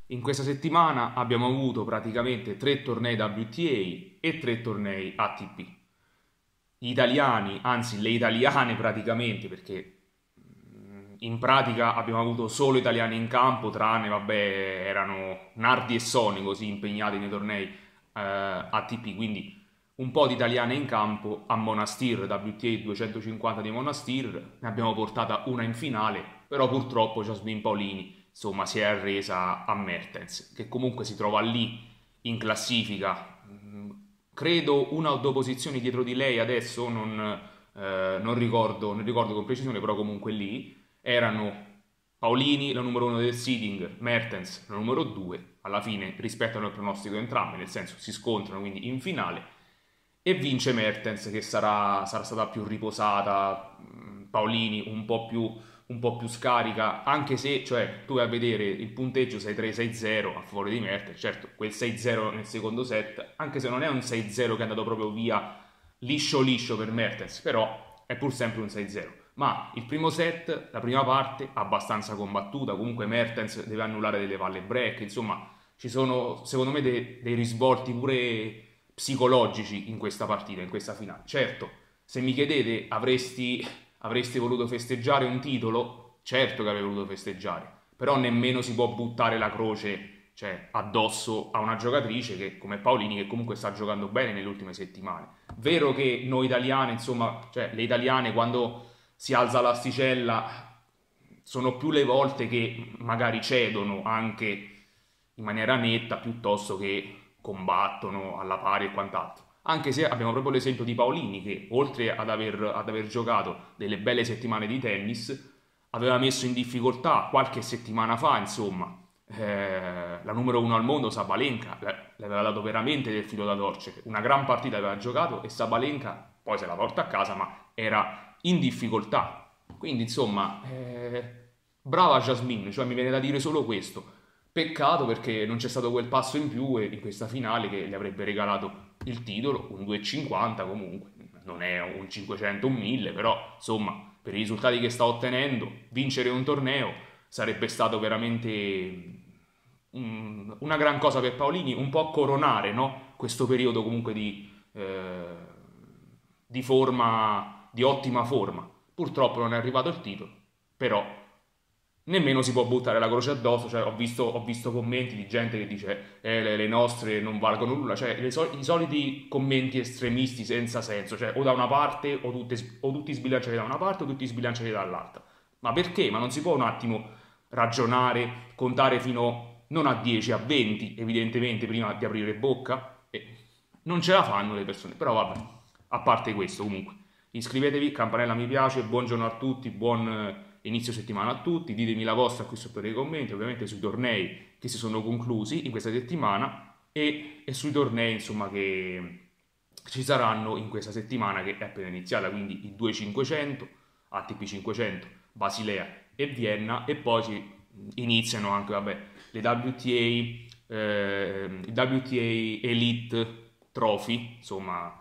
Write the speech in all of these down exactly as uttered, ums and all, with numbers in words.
In questa settimana abbiamo avuto praticamente tre tornei W T A e tre tornei A T P. Gli italiani, anzi le italiane praticamente, perché in pratica abbiamo avuto solo italiani in campo, tranne, vabbè, erano Nardi e Sony così impegnati nei tornei eh, A T P, quindi un po' di italiane in campo a Monastir, W T A duecentocinquanta di Monastir, ne abbiamo portata una in finale, però purtroppo Jasmine Paolini insomma si è arresa a Mertens, che comunque si trova lì in classifica, credo una o due posizioni dietro di lei adesso, non, eh, non ricordo, non ricordo con precisione, però comunque lì erano Paolini la numero uno del seeding, Mertens la numero due, alla fine rispettano il pronostico entrambi, nel senso si scontrano quindi in finale e vince Mertens che sarà, sarà stata più riposata, Paolini un po' più, un po' più scarica, anche se cioè, tu vai a vedere il punteggio sei tre sei zero a favore di Mertens, certo quel sei zero nel secondo set, anche se non è un sei zero che è andato proprio via liscio liscio per Mertens, però è pur sempre un sei zero. Ma il primo set, la prima parte, abbastanza combattuta, comunque Mertens deve annullare delle palle break, insomma ci sono secondo me dei, dei risvolti pure psicologici in questa partita, in questa finale. Certo, se mi chiedete avresti, avresti voluto festeggiare un titolo, certo che avrei voluto festeggiare, però nemmeno si può buttare la croce cioè, addosso a una giocatrice che, come Paolini, che comunque sta giocando bene nelle ultime settimane. Vero che noi italiane, insomma, cioè le italiane quando si alza l'asticella sono più le volte che magari cedono anche in maniera netta piuttosto che combattono alla pari e quant'altro. Anche se abbiamo proprio l'esempio di Paolini che oltre ad aver, ad aver giocato delle belle settimane di tennis aveva messo in difficoltà qualche settimana fa, insomma, eh, la numero uno al mondo Sabalenka, le aveva dato veramente del filo da torcere. Una gran partita aveva giocato e Sabalenka poi se la porta a casa, ma era in difficoltà. Quindi, insomma, eh, brava Jasmine, cioè mi viene da dire solo questo. Peccato perché non c'è stato quel passo in più in questa finale che gli avrebbe regalato il titolo, un due e cinquanta comunque, non è un cinquecento, un mille, però insomma per i risultati che sta ottenendo, vincere un torneo sarebbe stato veramente um, una gran cosa per Paolini, un po' coronare, no? Questo periodo comunque di, eh, di forma, di ottima forma. Purtroppo non è arrivato il titolo, però nemmeno si può buttare la croce addosso, cioè ho visto, ho visto commenti di gente che dice eh, le, le nostre non valgono nulla, cioè le so- i soliti commenti estremisti senza senso, cioè o da una parte o, tutte, o tutti sbilanciati da una parte o tutti sbilanciati dall'altra. Ma perché? Ma non si può un attimo ragionare, contare fino non a dieci, a venti evidentemente prima di aprire bocca? E non ce la fanno le persone, però vabbè, a parte questo comunque. Iscrivetevi, campanella mi piace, buongiorno a tutti, buon inizio settimana a tutti, ditemi la vostra qui sotto nei commenti, ovviamente sui tornei che si sono conclusi in questa settimana e, e sui tornei insomma che ci saranno in questa settimana che è appena iniziata, quindi i due cinquecento, A T P cinquecento, Basilea e Vienna e poi si iniziano anche vabbè, le W T A, eh, il W T A Elite Trophy, insomma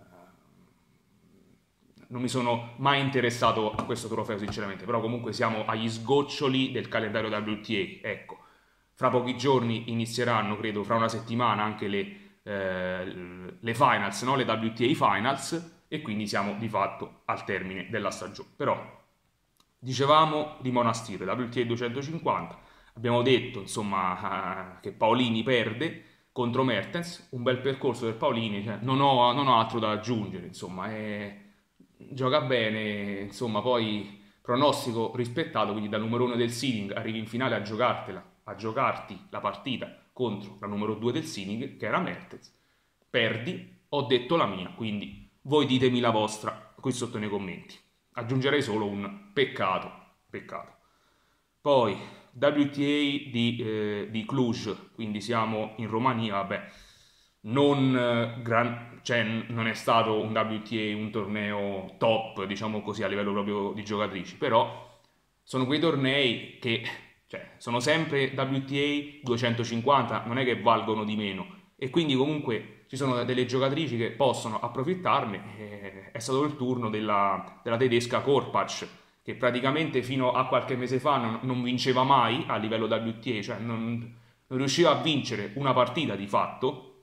non mi sono mai interessato a questo trofeo sinceramente, però comunque siamo agli sgoccioli del calendario W T A, ecco, fra pochi giorni inizieranno, credo, fra una settimana anche le, eh, le finals, no? Le W T A finals, e quindi siamo di fatto al termine della stagione. Però, dicevamo di Monastir, W T A duecentocinquanta, abbiamo detto, insomma, che Paolini perde contro Mertens, un bel percorso per Paolini, cioè, non, ho, non ho altro da aggiungere, insomma, è gioca bene, insomma, poi pronostico rispettato, quindi dal numero uno del seeding arrivi in finale a giocartela, a giocarti la partita contro la numero due del seeding, che era Mertens, perdi, ho detto la mia, quindi voi ditemi la vostra qui sotto nei commenti. Aggiungerei solo un peccato, peccato. Poi W T A di, eh, di Cluj, quindi siamo in Romania, vabbè, non, eh, gran, cioè, non è stato un W T A, un torneo top, diciamo così, a livello proprio di giocatrici, però sono quei tornei che cioè, sono sempre W T A duecentocinquanta, non è che valgono di meno, e quindi comunque ci sono delle giocatrici che possono approfittarne. Eh, è stato il turno della, della tedesca Korpach, che praticamente fino a qualche mese fa non, non vinceva mai a livello W T A, cioè non non riusciva a vincere una partita di fatto,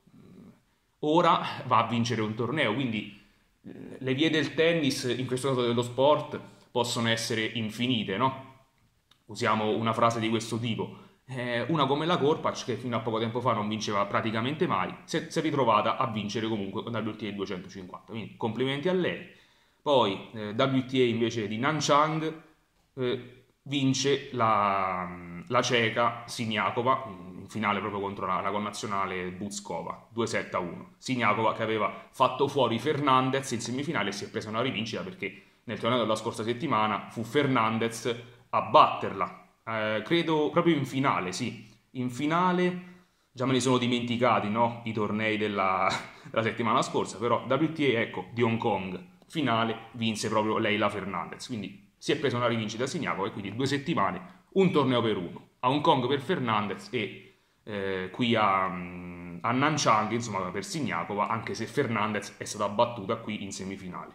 ora va a vincere un torneo, quindi le vie del tennis, in questo caso dello sport, possono essere infinite, no? Usiamo una frase di questo tipo. Eh, una come la Korpac, che fino a poco tempo fa non vinceva praticamente mai, si è, si è ritrovata a vincere comunque con W T A duecentocinquanta, quindi complimenti a lei. Poi eh, W T A invece di Nanchang eh, vince la, la ceca Siniakova in finale proprio contro la, la connazionale Buzkova, due sette a uno. Siniakova che aveva fatto fuori Fernandez in semifinale e si è presa una rivincita perché nel torneo della scorsa settimana fu Fernandez a batterla. Eh, credo proprio in finale, sì, in finale già me li sono dimenticati, no? I tornei della, della settimana scorsa, però W T A, ecco, di Hong Kong, finale, vinse proprio Leylah Fernandez, quindi si è presa una rivincita a Siniakova e quindi due settimane, un torneo per uno, a Hong Kong per Fernandez e eh, qui a, a Nanchang, insomma, per Siniakova, anche se Fernandez è stata battuta qui in semifinale.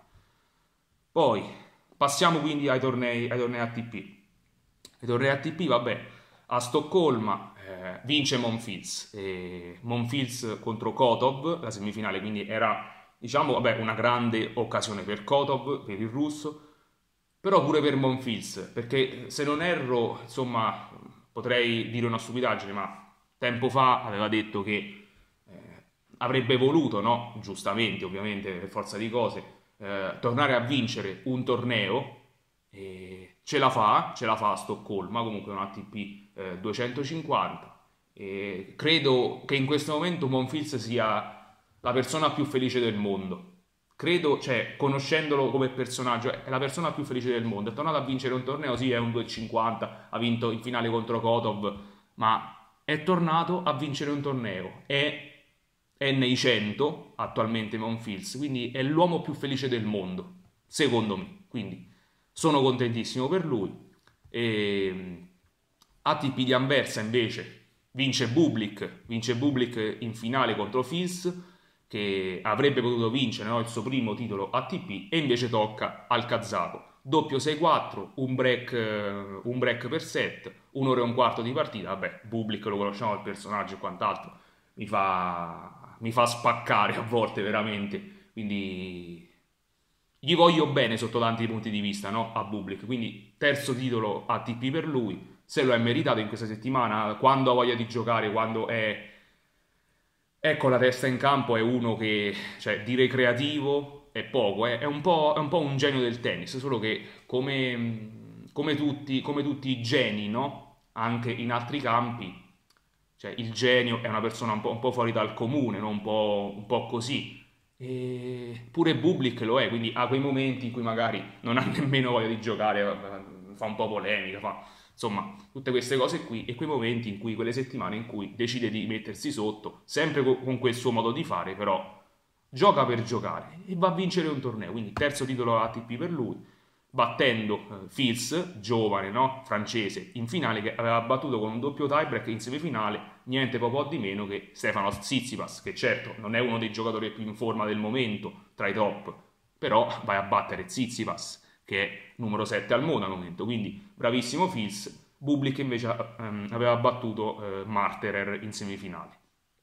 Poi passiamo quindi ai tornei, ai tornei A T P. I tornei A T P, vabbè, a Stoccolma eh, vince Monfils, e Monfils contro Kotov, la semifinale, quindi era, diciamo, vabbè, una grande occasione per Kotov, per il russo, però pure per Monfils, perché se non erro, insomma, potrei dire una stupidaggine, ma tempo fa aveva detto che eh, avrebbe voluto, no? Giustamente, ovviamente, per forza di cose, eh, tornare a vincere un torneo. E ce la fa, ce la fa a Stoccolma, comunque un A T P eh, duecentocinquanta. E credo che in questo momento Monfils sia la persona più felice del mondo. Credo, cioè, conoscendolo come personaggio, è la persona più felice del mondo. È tornato a vincere un torneo, sì, è un due cinquanta, ha vinto in finale contro Kotov, ma è tornato a vincere un torneo. È, è nei cento attualmente Monfils, quindi è l'uomo più felice del mondo, secondo me. Quindi sono contentissimo per lui. E A T P di Anversa invece vince Bublik, vince Bublik in finale contro Fils, che avrebbe potuto vincere, no, il suo primo titolo A T P, e invece tocca al kazako. Doppio sei quattro, un break, un break per set, un'ora e un quarto di partita. Vabbè, Bublik lo conosciamo, il personaggio e quant'altro, mi fa, mi fa spaccare a volte veramente, quindi gli voglio bene sotto tanti punti di vista, no? A Bublik, quindi terzo titolo A T P per lui, se lo è meritato in questa settimana, quando ha voglia di giocare, quando è, è con la testa in campo, è uno che, cioè, dire creativo è poco, è, è, un po', è un po' un genio del tennis, solo che come, come, tutti, come tutti i geni, no? Anche in altri campi, cioè il genio è una persona un po', un po' fuori dal comune, no? Un po', un po' così. E pure Bublik lo è, quindi ha quei momenti in cui magari non ha nemmeno voglia di giocare, fa un po' polemica, fa insomma tutte queste cose qui, e quei momenti in cui, quelle settimane in cui decide di mettersi sotto, sempre con quel suo modo di fare, però gioca per giocare e va a vincere un torneo, quindi terzo titolo A T P per lui, battendo eh, Fils, giovane, no? Francese, in finale, che aveva battuto con un doppio tiebreak in semifinale niente po' di meno che Stefanos Tsitsipas, che certo non è uno dei giocatori più in forma del momento tra i top, però vai a battere Tsitsipas, che è numero sette al mondo al momento, quindi bravissimo Fils. Bublik invece ehm, aveva battuto eh, Marterer in semifinale.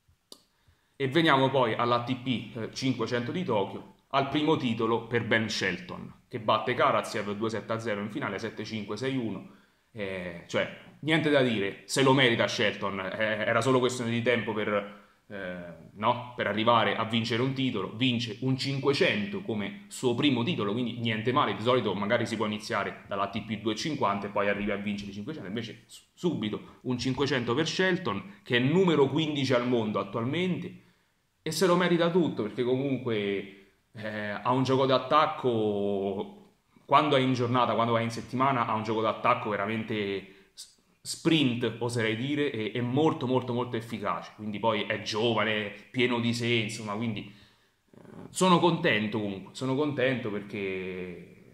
E veniamo poi all'A T P eh, cinquecento di Tokyo, al primo titolo per Ben Shelton, che batte Karatsev due sette a zero in finale, sette cinque sei uno. Eh, cioè, niente da dire, se lo merita Shelton, eh, era solo questione di tempo per, eh, no? per arrivare a vincere un titolo. Vince un cinquecento come suo primo titolo, quindi niente male. Di solito magari si può iniziare dall'A T P duecentocinquanta e poi arrivi a vincere i cinquecento, invece subito un cinquecento per Shelton, che è numero quindici al mondo attualmente, e se lo merita tutto, perché comunque eh, ha un gioco d'attacco, quando è in giornata, quando va in settimana, ha un gioco d'attacco veramente sprint, oserei dire, e è molto molto molto efficace, quindi poi è giovane, pieno di sé, insomma, quindi eh, sono contento comunque, sono contento perché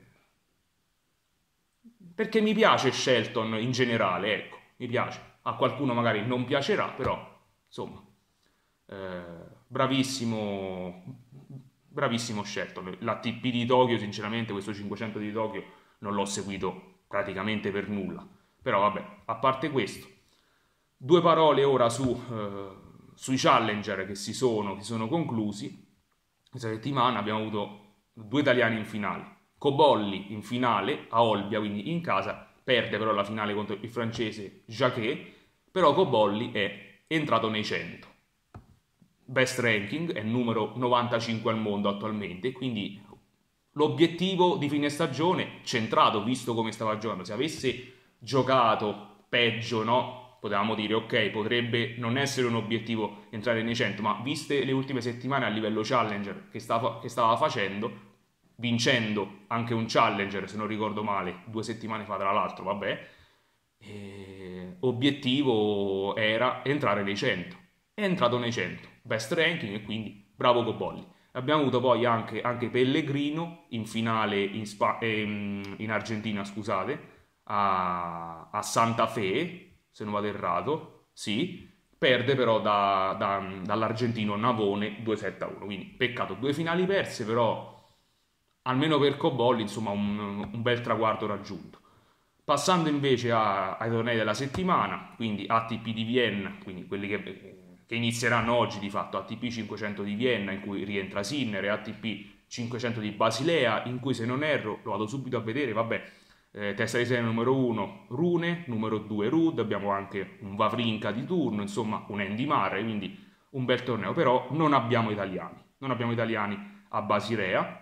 perché mi piace Shelton in generale, ecco, mi piace, a qualcuno magari non piacerà, però insomma, eh, bravissimo, bravissimo Shelton. L'A T P di Tokyo, sinceramente, questo cinquecento di Tokyo non l'ho seguito praticamente per nulla, però vabbè, a parte questo, Due parole ora su, eh, sui challenger che si sono, che sono conclusi. Questa settimana abbiamo avuto due italiani in finale. Cobolli in finale a Olbia, quindi in casa, perde però la finale contro il francese Jacquet, però Cobolli è entrato nei cento. Best ranking, è numero novantacinque al mondo attualmente, quindi l'obiettivo di fine stagione centrato, visto come stava giocando. Se avesse giocato peggio, no? Potevamo dire ok, potrebbe non essere un obiettivo entrare nei cento, ma viste le ultime settimane a livello challenger che stava, che stava facendo, vincendo anche un challenger, se non ricordo male, due settimane fa tra l'altro, vabbè, eh, obiettivo era entrare nei cento. È entrato nei cento, best ranking, e quindi bravo Cobolli. Abbiamo avuto poi anche, anche Pellegrino in finale in, Spa, ehm, in Argentina, scusate, a, a Santa Fe, se non vado errato, sì, perde però da, da, dall'argentino Navone due sette a uno, quindi peccato, due finali perse, però almeno per Cobolli, insomma, un, un bel traguardo raggiunto. Passando invece a, ai tornei della settimana, quindi A T P di Vienna, quindi quelli che, che inizieranno oggi di fatto, A T P cinquecento di Vienna, in cui rientra Sinner, e A T P cinquecento di Basilea, in cui, se non erro, lo vado subito a vedere, vabbè, eh, testa di serie numero uno Rune, numero due Ruud, abbiamo anche un Wawrinka di turno, insomma un Andy Murray, quindi un bel torneo, però non abbiamo italiani, non abbiamo italiani a Basilea,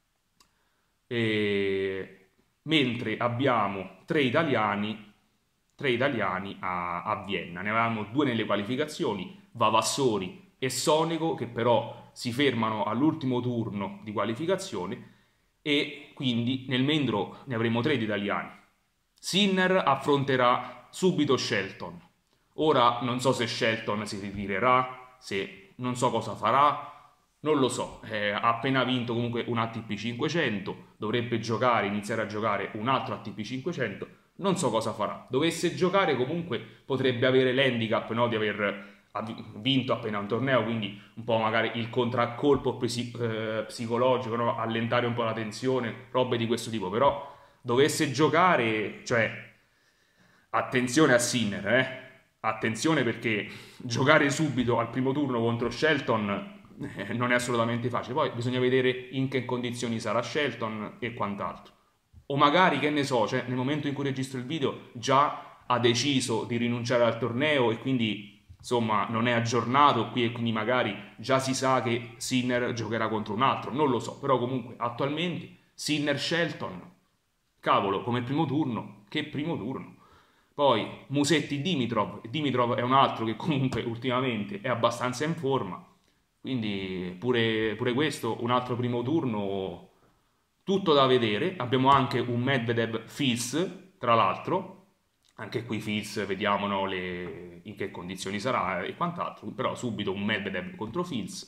e... mentre abbiamo tre italiani, tre italiani a, a Vienna. Ne avevamo due nelle qualificazioni, Vavassori e Sonego, che però si fermano all'ultimo turno di qualificazione, e quindi nel main draw ne avremo tre di italiani. Sinner affronterà subito Shelton. Ora non so se Shelton si ritirerà, se non so cosa farà, non lo so, eh, ha appena vinto comunque un A T P cinquecento, dovrebbe giocare, iniziare a giocare un altro A T P cinquecento, non so cosa farà. Dovesse giocare comunque potrebbe avere l'handicap, no, di aver vinto appena un torneo, quindi un po' magari il contraccolpo psi- eh, psicologico, no? Allentare un po' la tensione, robe di questo tipo, però dovesse giocare, cioè attenzione a Sinner, eh? Attenzione, perché giocare subito al primo turno contro Shelton eh, non è assolutamente facile. Poi bisogna vedere in che condizioni sarà Shelton e quant'altro, o magari, che ne so, cioè, nel momento in cui registro il video già ha deciso di rinunciare al torneo e quindi insomma non è aggiornato qui, e quindi magari già si sa che Sinner giocherà contro un altro, non lo so, però comunque attualmente Sinner-Shelton, cavolo, come primo turno, che primo turno. Poi Musetti-Dimitrov, Dimitrov è un altro che comunque ultimamente è abbastanza in forma, quindi pure, pure questo un altro primo turno, tutto da vedere. Abbiamo anche un Medvedev-Fils, tra l'altro, anche qui Fils vediamo, no, le, in che condizioni sarà e quant'altro, però subito un Medvedev contro Fils,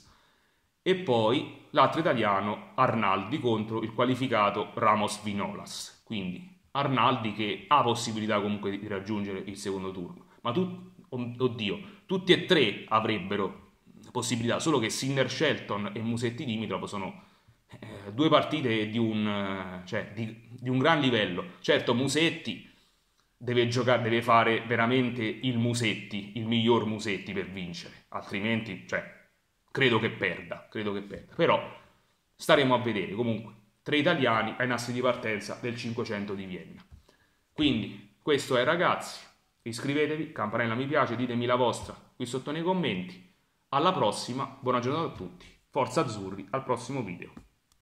e poi l'altro italiano Arnaldi contro il qualificato Ramos Vinolas, quindi Arnaldi che ha possibilità comunque di raggiungere il secondo turno, ma tu, oddio, tutti e tre avrebbero possibilità, solo che Sinner Shelton e Musetti Dimitrov sono eh, due partite di un, cioè, di, di un gran livello. Certo, Musetti deve giocare, deve fare veramente il Musetti, il miglior Musetti per vincere, altrimenti, cioè, credo che perda, credo che perda, però staremo a vedere. Comunque, tre italiani ai nastri di partenza del cinquecento di Vienna. Quindi, questo è, ragazzi, iscrivetevi, campanella mi piace, ditemi la vostra qui sotto nei commenti. Alla prossima, buona giornata a tutti, forza azzurri, al prossimo video.